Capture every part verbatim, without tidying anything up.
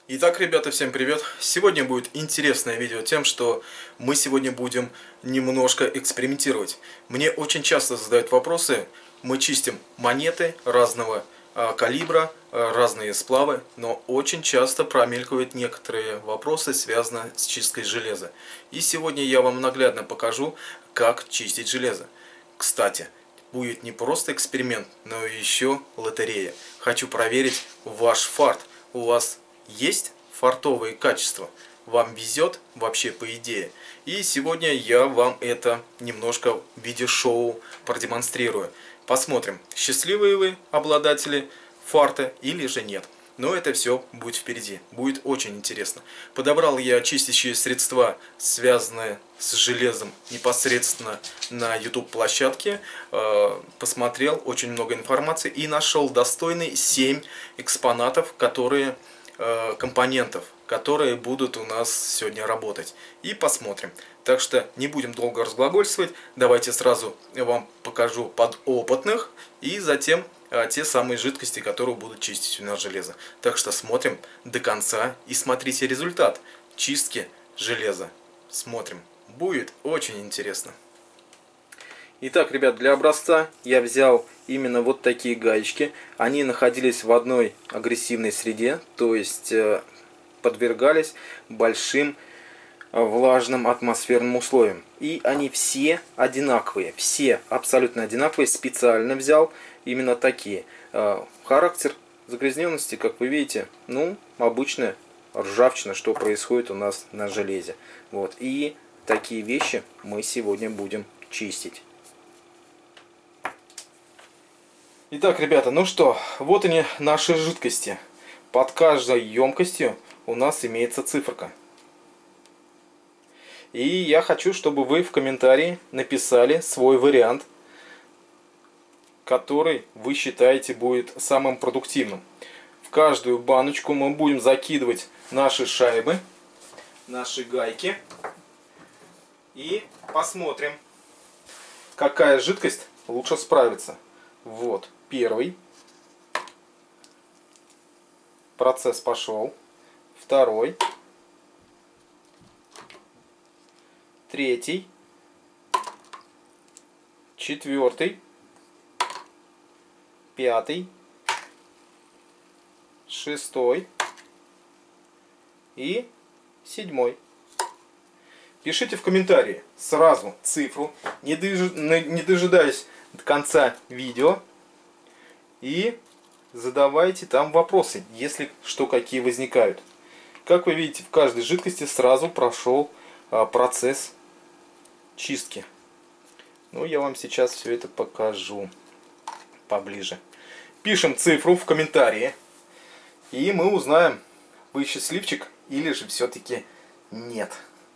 Итак, ребята, всем привет! Сегодня будет интересное видео тем, что мы сегодня будем немножко экспериментировать. Мне очень часто задают вопросы. Мы чистим монеты разного а, калибра, а, разные сплавы, но очень часто промелькивают некоторые вопросы, связанные с чисткой железа. И сегодня я вам наглядно покажу, как чистить железо. Кстати, будет не просто эксперимент, но и еще лотерея. Хочу проверить ваш фарт. У вас есть фартовые качества? Вам везет вообще по идее? И сегодня я вам это немножко в виде шоу продемонстрирую. Посмотрим, счастливые вы обладатели фарта или же нет. Но это все будет впереди. Будет очень интересно. Подобрал я чистящие средства, связанные с железом, непосредственно на YouTube-площадке. Посмотрел очень много информации и нашел достойный семь экспонатов, которые, компонентов, которые будут у нас сегодня работать. И посмотрим. Так что не будем долго разглагольствовать. Давайте сразу я вам покажу подопытных и затем те самые жидкости, которые будут чистить у нас железо. Так что смотрим до конца и смотрите результат чистки железа. Смотрим. Будет очень интересно. Итак, ребят, для образца я взял именно вот такие гаечки. Они находились в одной агрессивной среде, то есть подвергались большим влажным атмосферным условиям. И они все одинаковые, все абсолютно одинаковые. Специально взял именно такие. Характер загрязненности, как вы видите, ну, обычная ржавчина, что происходит у нас на железе. Вот. И такие вещи мы сегодня будем чистить. Итак, ребята, ну что, вот они наши жидкости. Под каждой емкостью у нас имеется циферка. И я хочу, чтобы вы в комментарии написали свой вариант, который вы считаете будет самым продуктивным. В каждую баночку мы будем закидывать наши шайбы, наши гайки. И посмотрим, какая жидкость лучше справится. Вот, первый. Процесс пошел. Второй. Третий. Четвертый. Пятый. Шестой. И седьмой. Пишите в комментарии сразу цифру, не дожидаясь до конца видео. И задавайте там вопросы, если что, какие возникают. Как вы видите, в каждой жидкости сразу прошел а, процесс чистки. Ну, я вам сейчас все это покажу поближе. Пишем цифру в комментарии, и мы узнаем, вы счастливчик или же все-таки нет.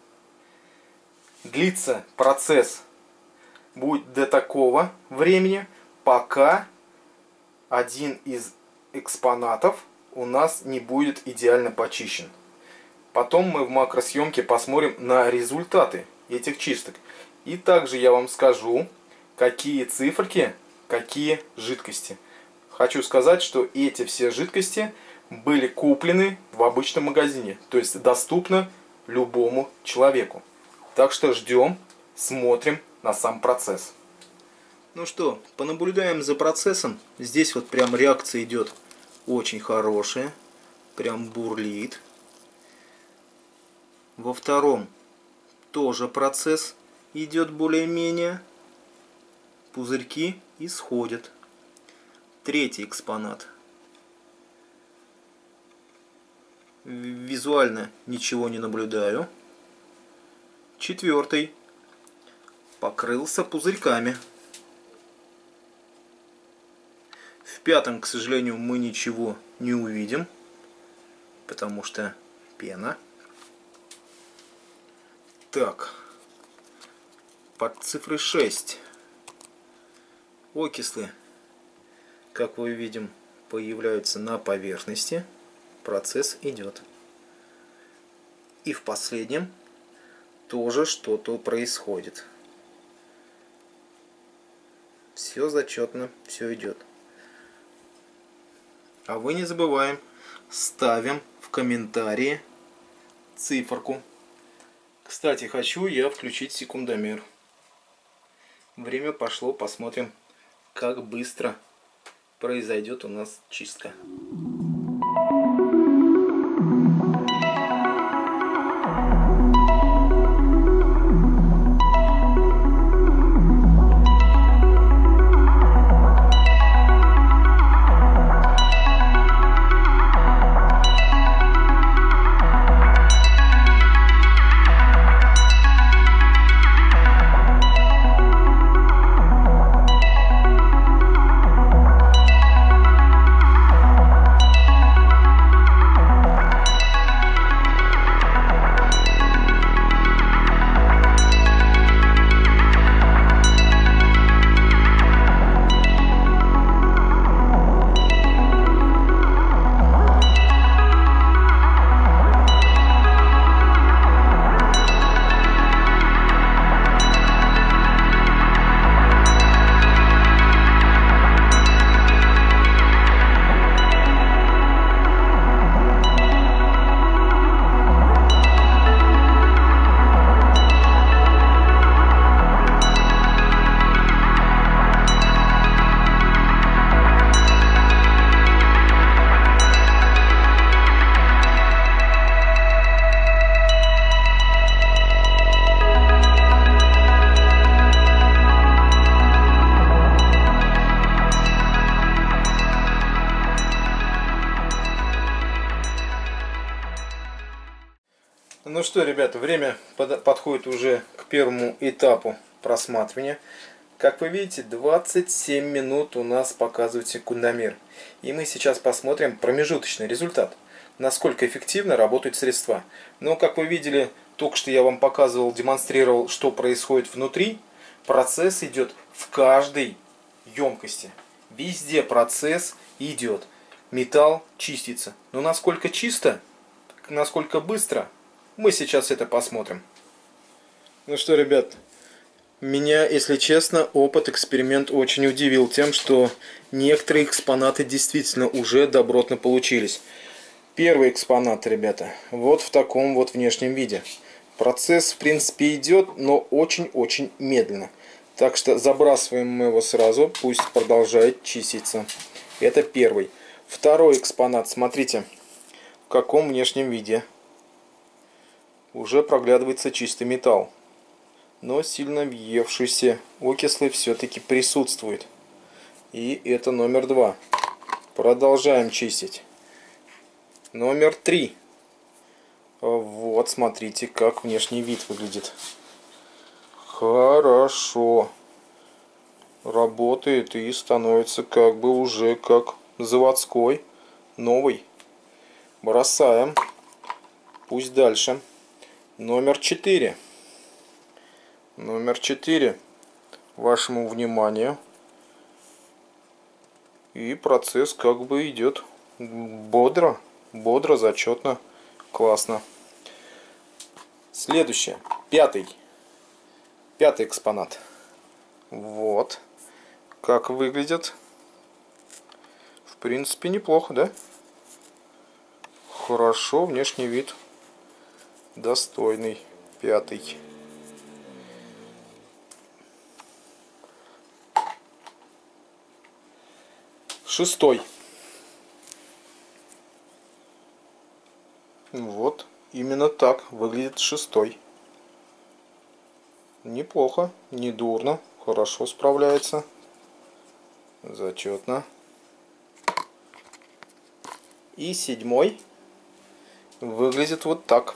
Длится процесс будет до такого времени, пока один из экспонатов у нас не будет идеально почищен. Потом мы в макросъемке посмотрим на результаты этих чисток. И также я вам скажу, какие циферки, какие жидкости. Хочу сказать, что эти все жидкости были куплены в обычном магазине. То есть доступны любому человеку. Так что ждем, смотрим на сам процесс. Ну что, понаблюдаем за процессом. Здесь вот прям реакция идет очень хорошая. Прям бурлит. Во втором тоже процесс идет более-менее. Пузырьки исходят. Третий экспонат. Визуально ничего не наблюдаю. Четвертый. Покрылся пузырьками. В пятом, к сожалению, мы ничего не увидим, потому что пена. Так, под цифрой шесть окислы, как мы видим, появляются на поверхности. Процесс идет. И в последнем тоже что-то происходит. Все зачетно, все идет. А вы не забываем, ставим в в комментарии циферку. Кстати, хочу я включить секундомер. Время пошло, посмотрим, как быстро произойдет у нас чистка. Ну что, ребята, время под, подходит уже к первому этапу просматривания. Как вы видите, двадцать семь минут у нас показывает секундомер. И мы сейчас посмотрим промежуточный результат. Насколько эффективно работают средства. Но, как вы видели, только что я вам показывал, демонстрировал, что происходит внутри. Процесс идет в каждой емкости. Везде процесс идет. Металл чистится. Но насколько чисто, насколько быстро, мы сейчас это посмотрим. Ну что, ребят, меня, если честно, опыт, эксперимент очень удивил тем, что некоторые экспонаты действительно уже добротно получились. Первый экспонат, ребята, вот в таком вот внешнем виде. Процесс, в принципе, идет, но очень-очень медленно. Так что забрасываем мы его сразу, пусть продолжает чиститься. Это первый. Второй экспонат, смотрите, в каком внешнем виде. Уже проглядывается чистый металл, но сильно въевшийся окислы все-таки присутствует. И это номер два. Продолжаем чистить. Номер три. Вот, смотрите, как внешний вид выглядит. Хорошо. Работает и становится как бы уже как заводской, новый. Бросаем. Пусть дальше. Номер четыре. Номер четыре. Вашему вниманию. И процесс как бы идет бодро, бодро, зачетно, классно. Следующее. Пятый. Пятый экспонат. Вот. Как выглядит. В принципе, неплохо, да? Хорошо, внешний вид. Достойный. Пятый. Шестой. Вот. Именно так выглядит шестой. Неплохо. Не дурно. Хорошо справляется. Зачетно. И седьмой выглядит вот так.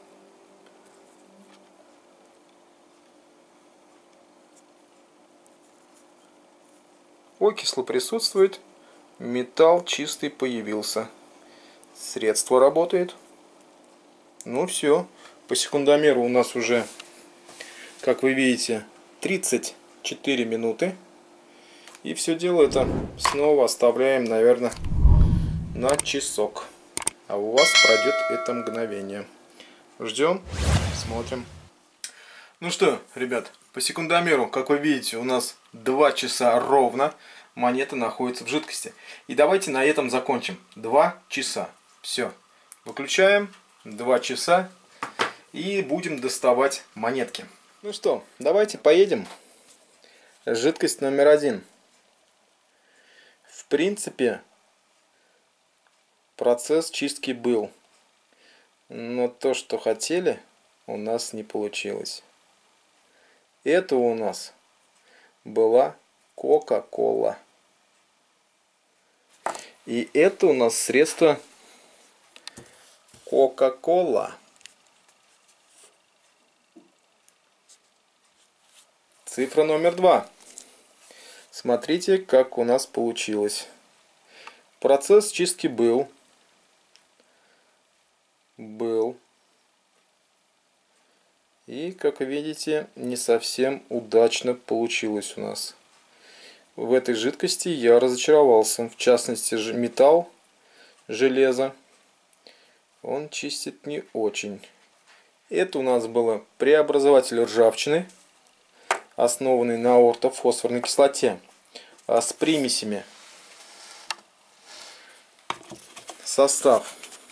Окислы присутствует, металл чистый появился, средство работает. Ну все, по секундомеру у нас уже, как вы видите, тридцать четыре минуты. И все дело это снова оставляем, наверное, на часок. А у вас пройдет это мгновение. Ждем, смотрим. Ну что, ребят, по секундомеру, как вы видите, у нас два часа ровно монета находится в жидкости. И давайте на этом закончим. два часа. Все. Выключаем. Два часа. И будем доставать монетки. Ну что, давайте поедем. Жидкость номер один. В принципе, процесс чистки был. Но то, что хотели, у нас не получилось. Это у нас была Кока-Кола. И это у нас средство Кока-Кола. Цифра номер два. Смотрите, как у нас получилось. Процесс чистки был. Был. И, как видите, не совсем удачно получилось у нас. В этой жидкости я разочаровался. В частности, металл, железо, он чистит не очень. Это у нас было преобразователь ржавчины, основанный на ортофосфорной кислоте, а с примесями. Состав.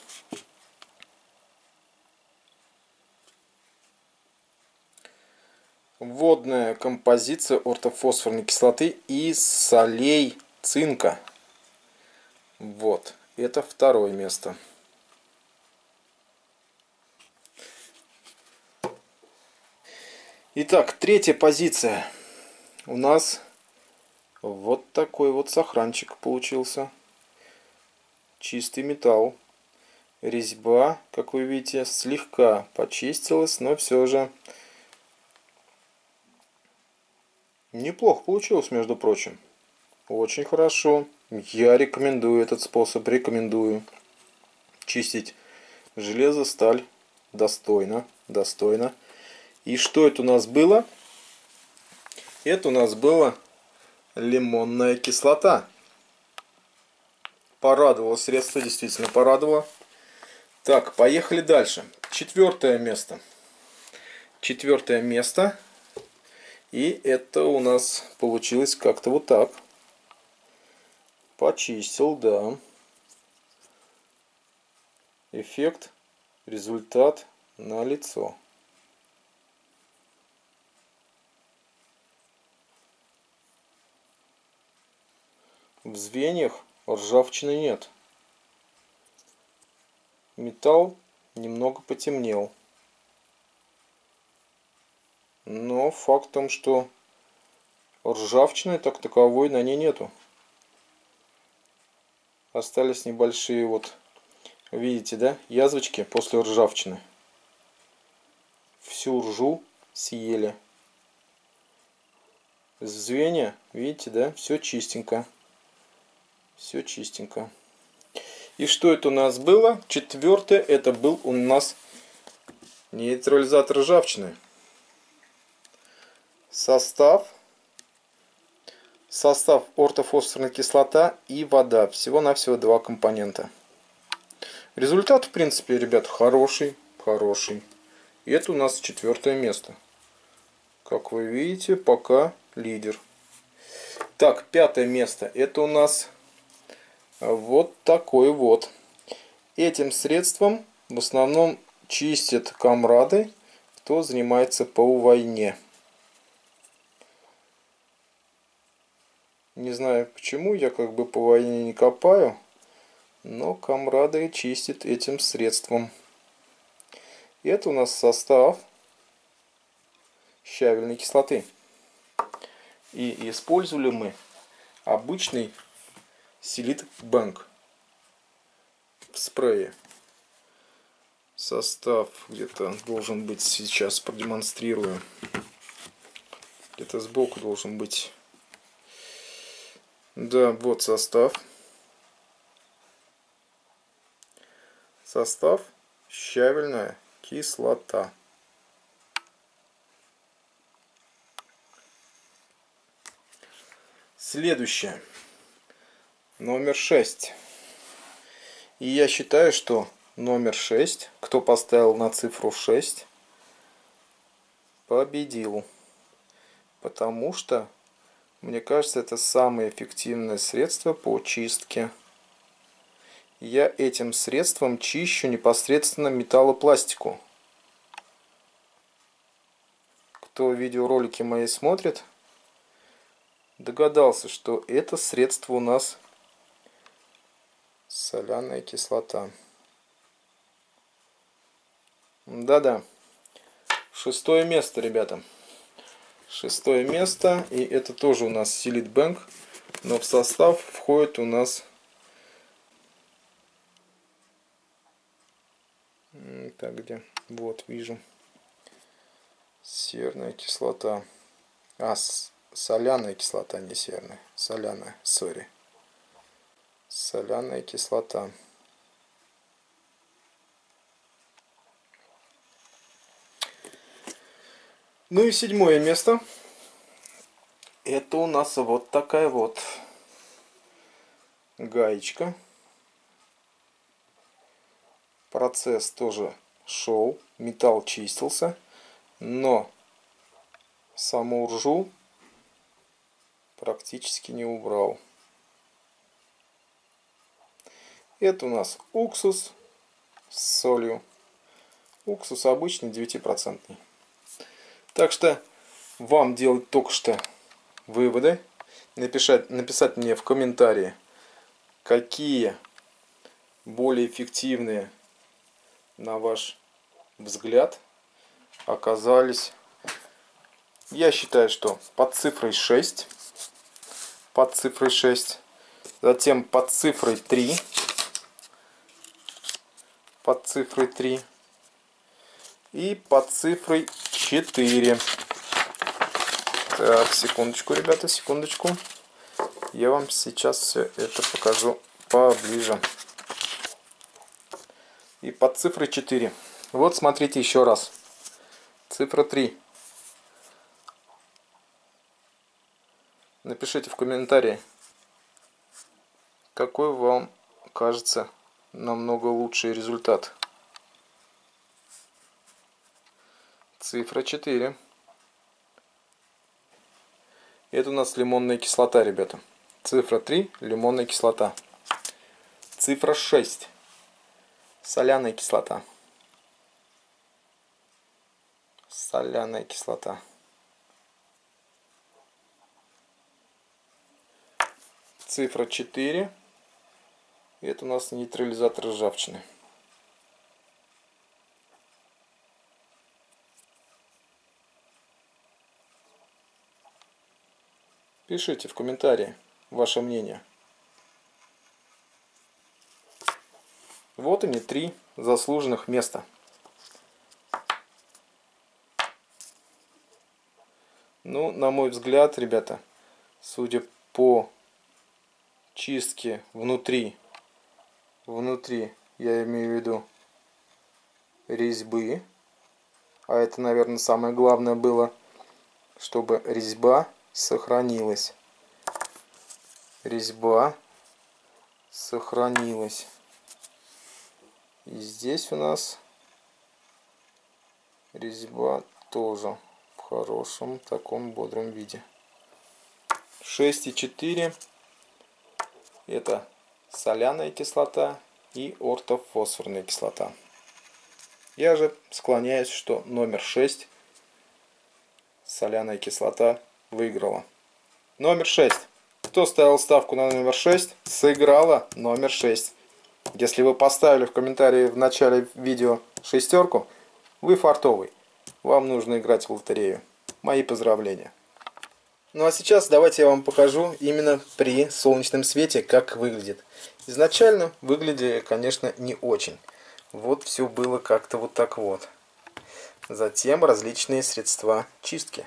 Водная композиция ортофосфорной кислоты и солей цинка. Вот, это второе место. Итак, третья позиция. У нас вот такой вот сохранчик получился. Чистый металл. Резьба, как вы видите, слегка почистилась, но все же неплохо получилось, между прочим. Очень хорошо. Я рекомендую этот способ, рекомендую. Чистить железо, сталь достойно, достойно. И что это у нас было? Это у нас была лимонная кислота. Порадовало средство, действительно порадовало. Так, поехали дальше. Четвертое место. Четвертое место. И это у нас получилось как-то вот так. Почистил, да. Эффект, результат налицо. В звеньях ржавчины нет. Металл немного потемнел. Но факт в том, что ржавчины так таковой на ней нету. Остались небольшие вот, видите, да, язвочки после ржавчины. Всю ржу съели. Звенья, видите, да, все чистенько. Все чистенько. И что это у нас было? Четвертое, это был у нас нейтрализатор ржавчины. Состав. Состав ортофосфорная кислота и вода. Всего-навсего два компонента. Результат, в принципе, ребят, хороший. Хороший. И это у нас четвертое место. Как вы видите, пока лидер. Так, пятое место. Это у нас вот такой вот. Этим средством в основном чистят комрады, кто занимается по войне. Не знаю почему, я как бы по войне не копаю, но комрады чистят этим средством. Это у нас состав щавельной кислоты. И использовали мы обычный Силит Бэнк в спрее. Состав где-то должен быть, сейчас продемонстрирую. Где-то сбоку должен быть. Да, вот состав. Состав щавельная кислота. Следующее. Номер шесть. И я считаю, что номер шесть, кто поставил на цифру шесть, победил. Потому что, мне кажется, это самое эффективное средство по чистке. я этим средством чищу непосредственно металлопластику. Кто видеоролики мои смотрит, догадался, что это средство у нас соляная кислота. Да-да. Шестое место, ребята. Шестое место. И это тоже у нас Силит Бэнк. Но в состав входит у нас... Так, где? Вот, вижу. Серная кислота. А, соляная кислота, не серная. Соляная, сори. Соляная кислота. Ну и седьмое место. Это у нас вот такая вот гаечка. Процесс тоже шел. Металл чистился. Но саму ржу практически не убрал. Это у нас уксус с солью. Уксус обычный, девятипроцентный. Так что вам делать только что выводы. Написать, написать мне в комментарии, какие более эффективные, на ваш взгляд, оказались. Я считаю, что под цифрой шесть. Под цифрой шесть. Затем под цифрой три. Под цифрой три. И под цифрой четыре. Так, секундочку, ребята, секундочку. Я вам сейчас все это покажу поближе. И под цифрой четыре. Вот смотрите еще раз. Цифра три. Напишите в комментарии, какой вам кажется намного лучший результат. Цифра четыре. Это у нас лимонная кислота, ребята. Цифра три. Лимонная кислота. Цифра шесть. Соляная кислота. Соляная кислота. Цифра четыре. Это у нас нейтрализатор ржавчины. Пишите в комментарии ваше мнение. Вот они, три заслуженных места. Ну, на мой взгляд, ребята, судя по чистке внутри, внутри, я имею в виду резьбы, а это, наверное, самое главное было, чтобы резьба сохранилась. Резьба сохранилась. И здесь у нас резьба тоже в хорошем таком бодром виде. шесть и четыре. Это соляная кислота и ортофосфорная кислота. Я же склоняюсь, что номер шесть, соляная кислота, выиграла. Номер шесть. Кто ставил ставку на номер шесть, сыграла номер шесть. Если вы поставили в комментарии в начале видео шестерку, вы фартовый. Вам нужно играть в лотерею. Мои поздравления. Ну а сейчас давайте я вам покажу именно при солнечном свете, как выглядит. Изначально выглядели, конечно, не очень. Вот все было как-то вот так вот. Затем различные средства чистки.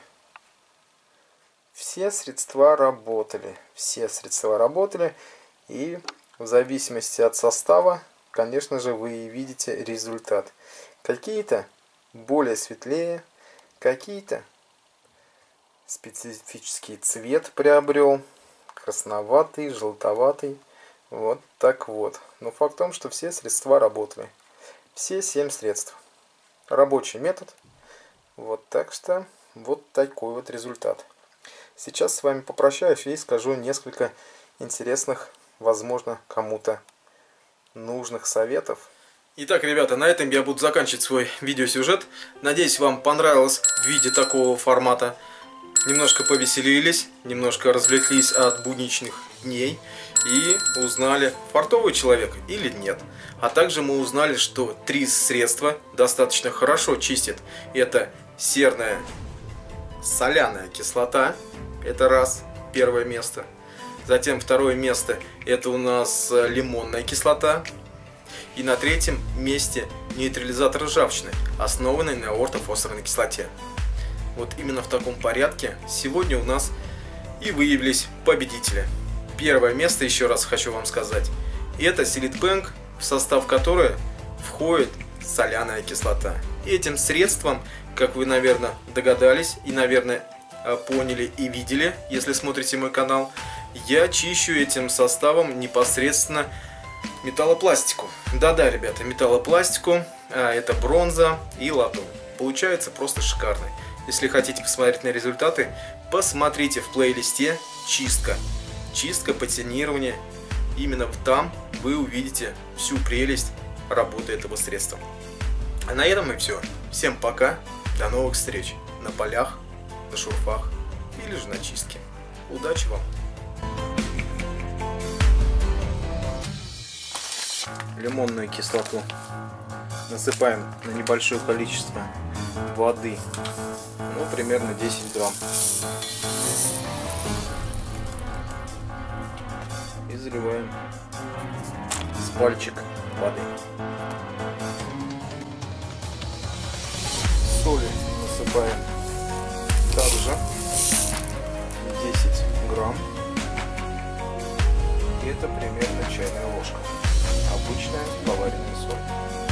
Все средства работали. Все средства работали. И в зависимости от состава, конечно же, вы видите результат. Какие-то более светлее, какие-то специфический цвет приобрел. Красноватый, желтоватый. Вот так вот. Но факт в том, что все средства работали. Все семь средств. Рабочий метод. Вот так что вот такой вот результат. Сейчас с вами попрощаюсь и скажу несколько интересных, возможно, кому-то нужных советов. Итак, ребята, на этом я буду заканчивать свой видеосюжет. Надеюсь, вам понравилось в виде такого формата. Немножко повеселились, немножко развлеклись от будничных дней и узнали, фартовый человек или нет. А также мы узнали, что три средства достаточно хорошо чистят. Это серная соляная кислота, это раз, первое место. Затем второе место, это у нас лимонная кислота. И на третьем месте нейтрализатор ржавчины, основанный на ортофосфорной кислоте. Вот именно в таком порядке сегодня у нас и выявились победители. Первое место, еще раз хочу вам сказать, это Silitbank, в состав которой входит соляная кислота. И этим средством, как вы, наверное, догадались и, наверное, поняли и видели, если смотрите мой канал, я чищу этим составом непосредственно металлопластику. Да-да, ребята, металлопластику, а это бронза и латунь. Получается просто шикарно. Если хотите посмотреть на результаты, посмотрите в плейлисте «Чистка». Чистка, патинирование. Именно там вы увидите всю прелесть работы этого средства. А на этом и все. Всем пока. До новых встреч на полях, на шурфах или же на чистке. Удачи вам! Лимонную кислоту насыпаем на небольшое количество воды, ну примерно десять грамм, и заливаем с пальчик воды. Соли насыпаем также десять грамм, и это примерно чайная ложка. Обычная поваренная соль.